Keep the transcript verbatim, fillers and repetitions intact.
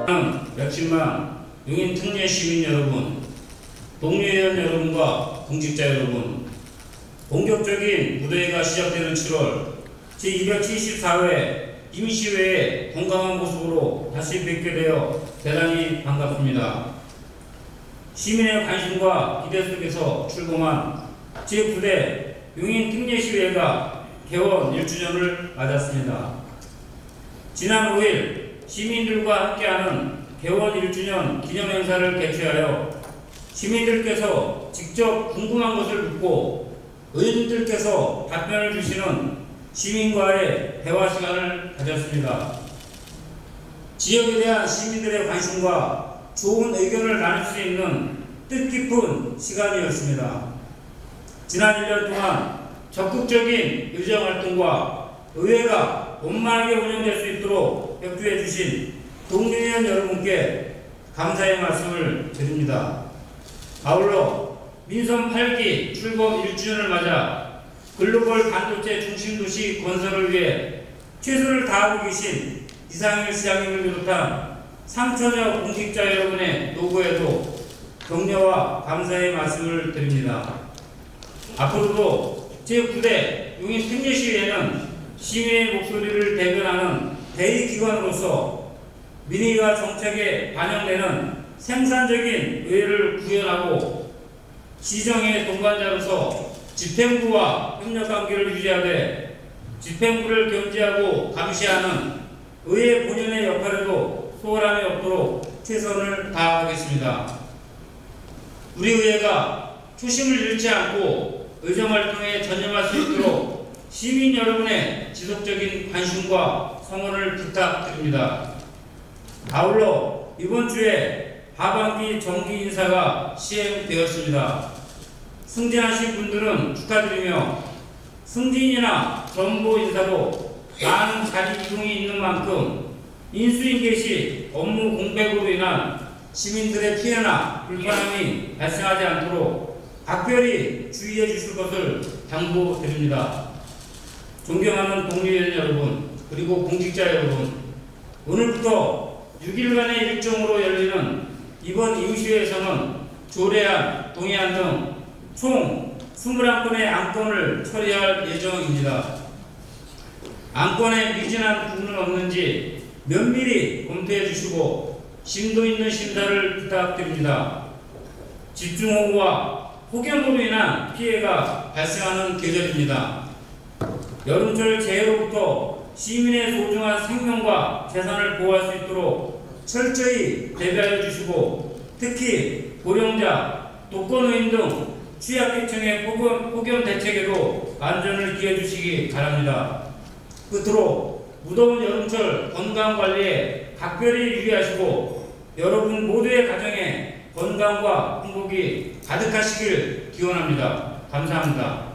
역시만 용인 특례 시민 여러분, 동료회원 여러분과 공직자 여러분, 본격적인 무대회가 시작되는 칠월 제이백칠십사 회 임시회에 건강한 모습으로 다시 뵙게 되어 대단히 반갑습니다. 시민의 관심과 기대 속에서 출범한 제구 대 용인 특례시회가 개원 일 주년을 맞았습니다. 지난 오 일 시민들과 함께하는 개원 일 주년 기념행사를 개최하여 시민들께서 직접 궁금한 것을 묻고 의원님들께서 답변을 주시는 시민과의 대화 시간을 가졌습니다. 지역에 대한 시민들의 관심과 좋은 의견을 나눌 수 있는 뜻깊은 시간이었습니다. 지난 일 년 동안 적극적인 의정활동과 의회가 원만하게 운영될 수 있도록 협조해 주신 동료위원 여러분께 감사의 말씀을 드립니다. 아울러 민선 팔 기 출범 일 주년을 맞아 글로벌 반도체 중심도시 건설을 위해 최선을 다하고 계신 이상일 시장님을 비롯한 삼천여 공직자 여러분의 노고에도 격려와 감사의 말씀을 드립니다. 앞으로도 제구 대 용인 특례시회는 시민의 목소리를 대변하는 대의기관으로서 민의와 정책에 반영되는 생산적인 의회를 구현하고 시정의 동반자로서 집행부와 협력관계를 유지하되 집행부를 견제하고 감시하는 의회 본연의 역할에도 소홀함이 없도록 최선을 다하겠습니다. 우리 의회가 초심을 잃지 않고 의정활동에 전념할 수 있도록 시민 여러분의 지속적인 관심과 성원을 부탁드립니다. 아울러 이번 주에 하반기 정기 인사가 시행되었습니다. 승진하신 분들은 축하드리며 승진이나 전보 인사로 많은 자리 이동이 있는 만큼 인수인 개시 업무 공백으로 인한 시민들의 피해나 불편함이 발생하지 않도록 각별히 주의해 주실 것을 당부드립니다. 존경하는 동료회원 여러분, 그리고 공직자 여러분, 오늘부터 육 일간의 일정으로 열리는 이번 임시회에서는 조례안, 동의안 등 총 이십일 건의 안건을 처리할 예정입니다. 안건에 미진한 부분은 없는지 면밀히 검토해 주시고 심도 있는 심사를 부탁드립니다. 집중호우와 폭염으로 인한 피해가 발생하는 계절입니다. 여름철 재해로부터 시민의 소중한 생명과 재산을 보호할 수 있도록 철저히 대비하여 주시고 특히 고령자, 독거노인 등 취약계층의 폭염, 폭염 대책에도 안전을 기해 주시기 바랍니다. 끝으로 무더운 여름철 건강관리에 각별히 유의하시고 여러분 모두의 가정에 건강과 행복이 가득하시길 기원합니다. 감사합니다.